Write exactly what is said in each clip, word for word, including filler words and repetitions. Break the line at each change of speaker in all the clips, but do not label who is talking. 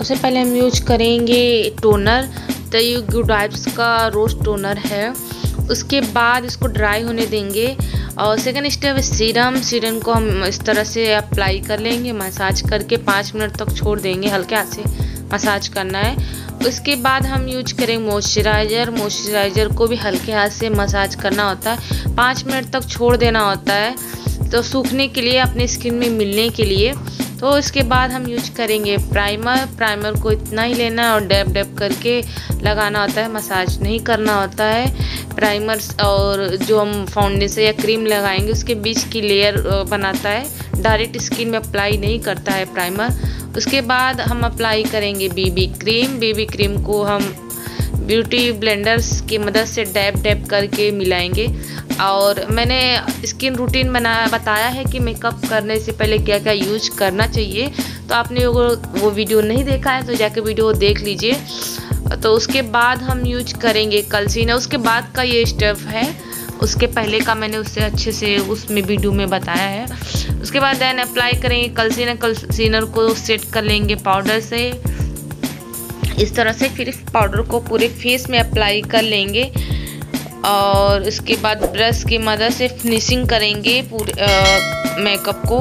सबसे पहले हम यूज करेंगे टोनर, तो ये गुड वाइब्स का रोज टोनर है। उसके बाद इसको ड्राई होने देंगे और सेकंड स्टेप सीरम सीरम को हम इस तरह से अप्लाई कर लेंगे, मसाज करके पाँच मिनट तक छोड़ देंगे, हल्के हाथ से मसाज करना है। उसके बाद हम यूज करेंगे मॉइस्चराइज़र मॉइस्चराइज़र को भी हल्के हाथ से मसाज करना होता है, पाँच मिनट तक छोड़ देना होता है तो सूखने के लिए, अपने स्किन में मिलने के लिए। तो इसके बाद हम यूज करेंगे प्राइमर प्राइमर को इतना ही लेना है और डैब डैब करके लगाना होता है, मसाज नहीं करना होता है। प्राइमर और जो हम फाउंडेशन या क्रीम लगाएंगे उसके बीच की लेयर बनाता है, डायरेक्ट स्किन में अप्लाई नहीं करता है प्राइमर। उसके बाद हम अप्लाई करेंगे बीबी क्रीम बीबी क्रीम को हम ब्यूटी ब्लेंडर्स की मदद से डैब डैब करके मिलाएंगे। और मैंने स्किन रूटीन बनाया बताया है कि मेकअप करने से पहले क्या क्या यूज करना चाहिए, तो आपने वो वो वीडियो नहीं देखा है तो जाके वीडियो देख लीजिए। तो उसके बाद हम यूज करेंगे कंसीलर, उसके बाद का ये स्टेप है, उसके पहले का मैंने उससे अच्छे से उसमें वीडियो में बताया है। उसके बाद देन अप्लाई करेंगे कंसीलर कंसीलर को सेट कर लेंगे पाउडर से इस तरह से, फिर इस पाउडर को पूरे फेस में अप्लाई कर लेंगे और उसके बाद ब्रश की मदद से फिनिशिंग करेंगे पूरे मेकअप को,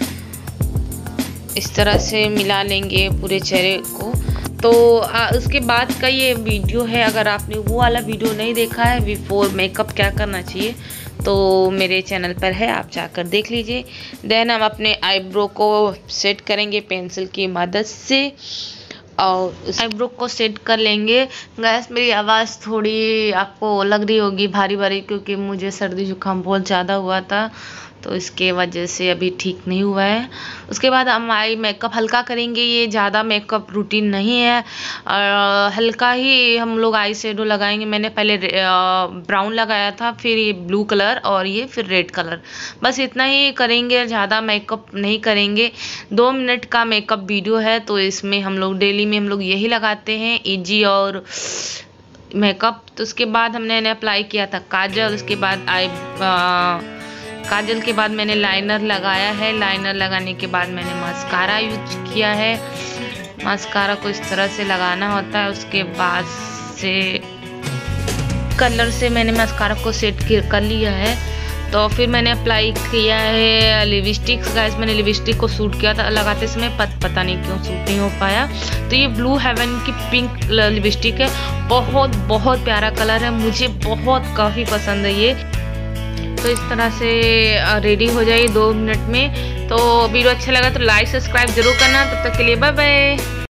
इस तरह से मिला लेंगे पूरे चेहरे को। तो आ, उसके बाद का ये वीडियो है, अगर आपने वो वाला वीडियो नहीं देखा है बिफोर मेकअप क्या करना चाहिए तो मेरे चैनल पर है, आप जाकर देख लीजिए। देन हम अपने आईब्रो को सेट करेंगे पेंसिल की मदद से और आईब्रो को सेट कर लेंगे। गैस मेरी आवाज़ थोड़ी आपको लग रही होगी भारी भारी, क्योंकि मुझे सर्दी जुकाम बहुत ज़्यादा हुआ था तो इसके वजह से अभी ठीक नहीं हुआ है। उसके बाद हम आई मेकअप हल्का करेंगे, ये ज़्यादा मेकअप रूटीन नहीं है और हल्का ही हम लोग आई शेडो लगाएंगे। मैंने पहले ब्राउन लगाया था, फिर ये ब्लू कलर और ये फिर रेड कलर, बस इतना ही करेंगे, ज़्यादा मेकअप नहीं करेंगे। दो मिनट का मेकअप वीडियो है तो इसमें हम लोग डेली में हम लोग यही लगाते हैं, इजी और मेकअप। तो उसके बाद हमने अप्लाई किया था काजल, उसके बाद आई काजल के बाद मैंने लाइनर लगाया है, लाइनर लगाने के बाद मैंने मस्कारा यूज किया है। मस्कारा को इस तरह से लगाना होता है, उसके बाद से कलर से मैंने मस्कारा को सेट कर लिया है। तो फिर मैंने अप्लाई किया है लिपस्टिक। गाइस मैंने लिपस्टिक को सूट किया था लगाते समय, पत, पता नहीं क्यों सूट नहीं हो पाया। तो ये ब्लू हेवन की पिंक लिपस्टिक है, बहुत बहुत प्यारा कलर है, मुझे बहुत काफ़ी पसंद है ये। तो इस तरह से रेडी हो जाइए दो मिनट में। तो वीडियो अच्छा लगा तो लाइक सब्सक्राइब जरूर करना। तब तक के लिए बाय बाय।